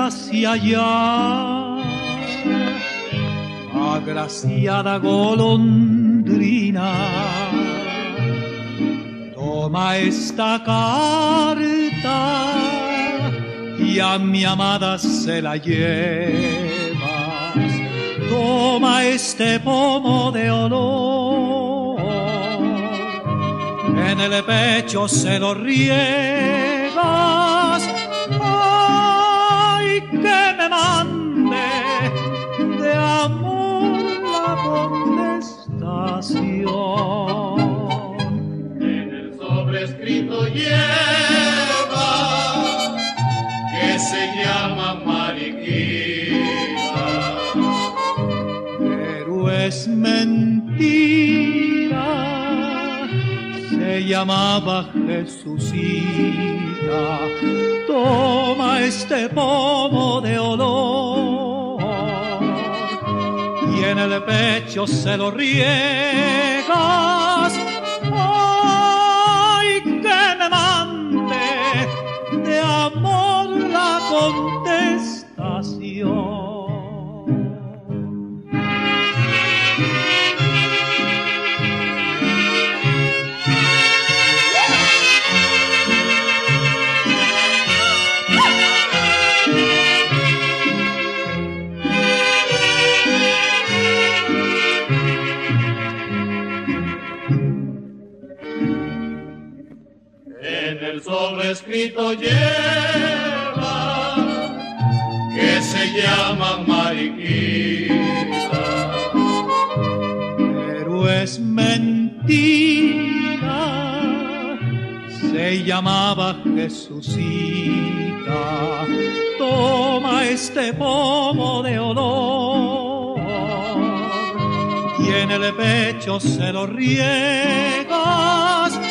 hacia allá. Agraciada golondrina, toma esta carta y a mi amada se la llevas. Toma este pomo de olor, en el pecho se lo riegas. Ay, que me mande de amor la contestación. En el sobrescrito lleva que se llama Mariquita, pero es mentira, se llamaba Jesucita. Toma este pomo de olor y en el pecho se lo riegas. Ay, que me mande de amor la contestación. el sobrescrito lleva que se llama Mariquita, pero es mentira, se llamaba Jesucita. Toma este pomo de olor y en el pecho se lo riegas.